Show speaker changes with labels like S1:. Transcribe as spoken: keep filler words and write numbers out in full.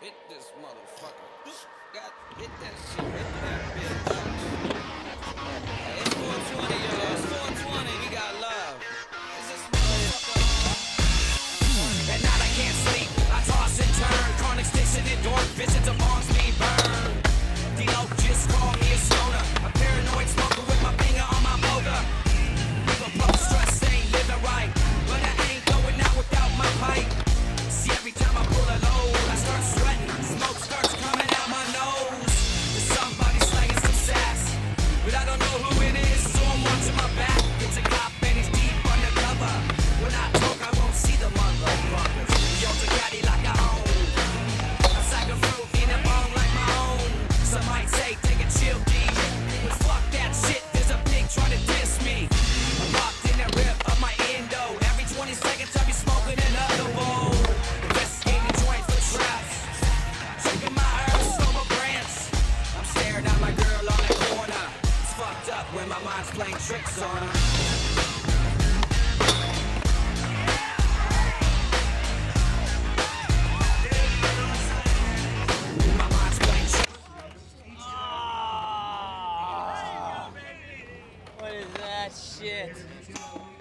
S1: Hit this motherfucker. Got hit that shit. Hit that bitch. Hey, it's four twenty, y'all. It's four twenty. We got love. Is this motherfucker?
S2: At night I can't sleep. I toss and turn. Chronic sticks and endorphins. It's a bombs me burn. Dino just call me a stoner. A paranoid smoker with my finger on my motor. Give a puff stress, ain't living right. But I ain't going out without my pipe. See, every time I pull a load, I start sweating. Smoke starts coming out my nose. There's somebody slanging some sass, but I don't know who it is, so I'm watching my back. It's a cop and he's deep undercover. When I talk, I won't see the motherfuckers. Yo, the caddy like I own. I sack a fruit in a bone like my own. Some might say, take a chill, D. But fuck that shit, there's a pig trying to diss me. I popped in the rip of my endo. Every twenty seconds I be smoking another bowl. Investigating the joint for traps. Checking my herbs, smoke a branch. I'm staring at my girl on the corner. It's fucked up when my mind's playing tricks on her. My mind's playing tricks.
S3: What is that shit?